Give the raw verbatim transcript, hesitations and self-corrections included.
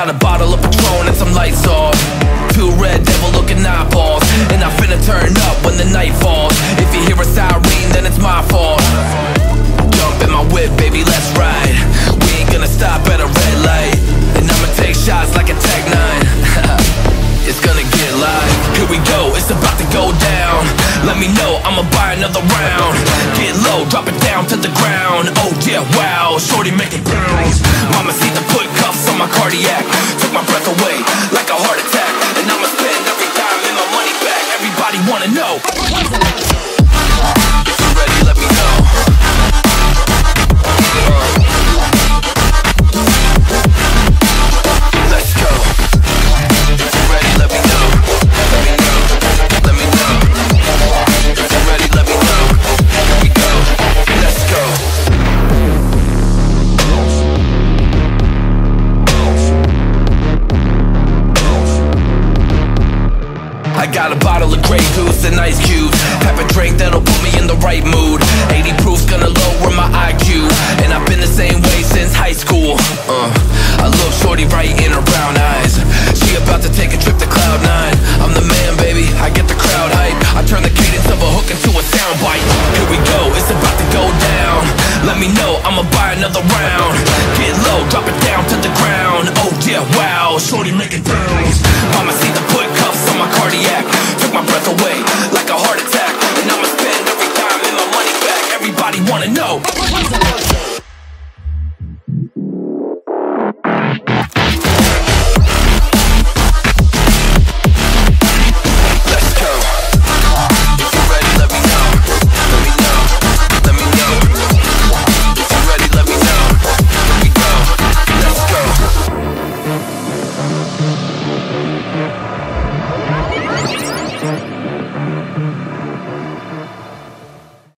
got a bottle of Patron and some lights off, two red devil looking eyeballs, and I finna turn up when the night falls. If you hear a siren, then it's my fault. Jump in my whip, baby, let's ride. We ain't gonna stop at a red light, and I'ma take shots like a Tech nine. It's gonna get live. Here we go, it's about to go down. Let me know, I'ma buy another round. Get low, drop it down to the ground. Oh yeah, wow, shorty make it bounce. Mama see the put cuffs on my cardiac. Took my breath away like a heart attack, and I'ma spend every dime and my money back. Everybody wanna know. If you're ready, let me know. Let's go. If you're ready, let me know. Let me know. Let me know. If you're ready, let me know. Here we go. Let's go. I got a bottle of Grey Goose and ice cubes. Have a drink that'll put me in the right mood. eighty proof's gonna lower my I Q, and I've been the same way since high school. uh, I look shorty right in her brown eyes. She about to take a trip to cloud nine. I'm the man, baby, I get the crowd hype. I turn the cadence of a hook into a soundbite. Here we go, it's about to go down. Let me know, I'ma buy another round. Get low, drop it down to the ground. Oh yeah, wow, shorty make it bounce. Mama see the put cuffs on my cardiac. Took my breath away like a heart attack, and I'ma spend every dime and my money back. Everybody wanna know. Let's go. If you're ready, let me know. Let me know. Let me know. If you're ready, let me know. Here we go. Let's go. We'll be right back.